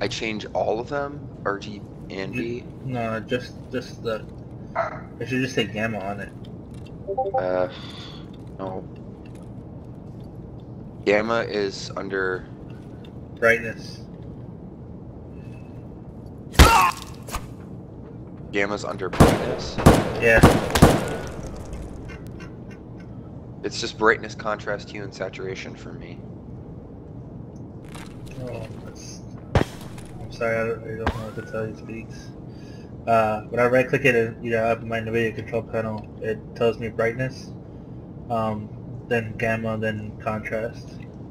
I change all of them, RG and B. No, just the. It should just say gamma on it. No. Gamma is under Brightness. Gamma's under brightness. Yeah. It's just brightness, contrast, hue, and saturation for me. Oh, I'm sorry, I don't know what to tell you, Speaks. When I right click it and up my NVIDIA control panel, it tells me brightness, then gamma, then contrast.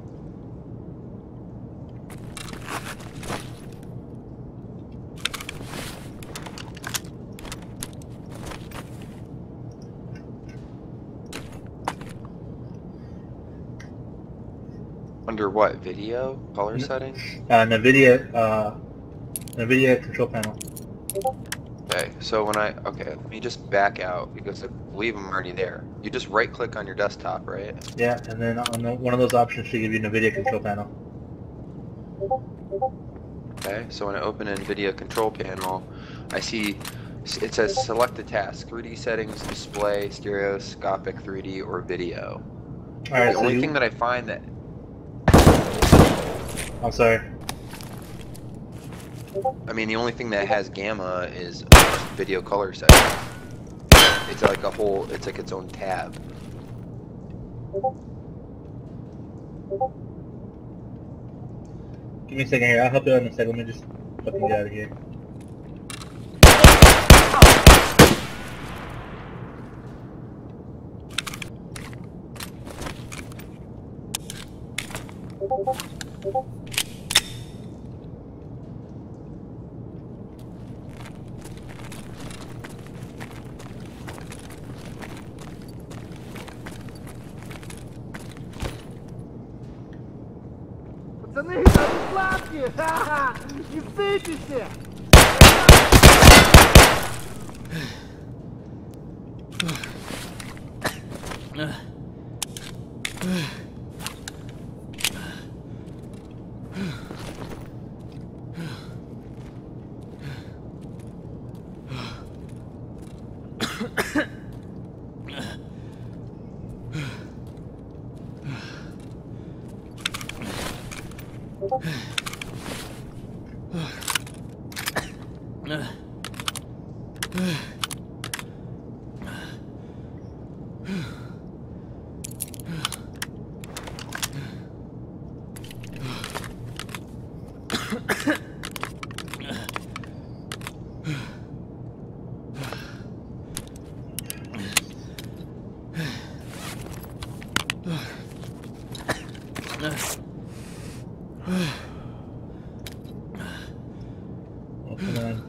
Under what? Video? Color settings? NVIDIA control panel. Okay, so okay, let me just back out because I believe I'm already there. You just right click on your desktop, right? Yeah, and then one of those options should give you NVIDIA control panel. Okay, so when I open NVIDIA control panel, I see it says select a task, 3D settings, display, stereoscopic 3D, or video. Alright, the only thing that I find that... I'm sorry. I mean, the only thing that has gamma is video color settings. It's like it's like its own tab. Give me a second here, I'll help you out in a second, let me just fucking get out of here. Пацаны, расслабьте! Ха-ха! Не вцепишься! Oh, come on.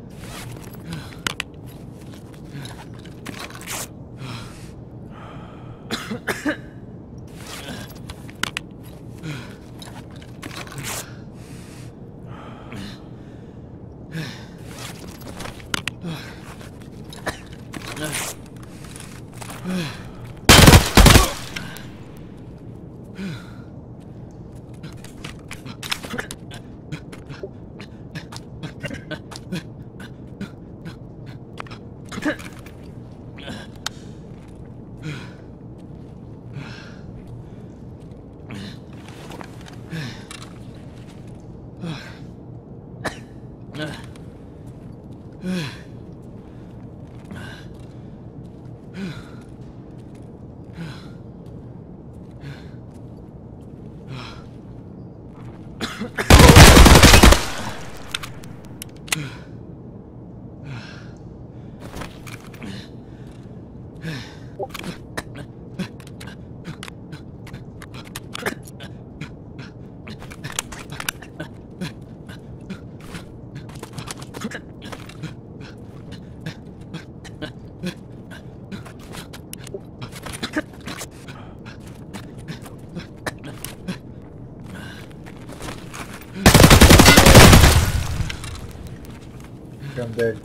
I'm dead.